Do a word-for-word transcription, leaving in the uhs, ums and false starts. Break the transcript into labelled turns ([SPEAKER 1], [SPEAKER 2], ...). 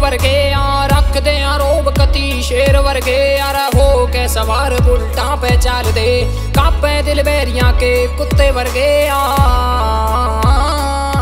[SPEAKER 1] वर्गे आ रख दे रोब कती शेर वर्गे यार हो के सवार बुलटा पे चाल दे कापे दिल बैरिया के कुत्ते वर्गे आ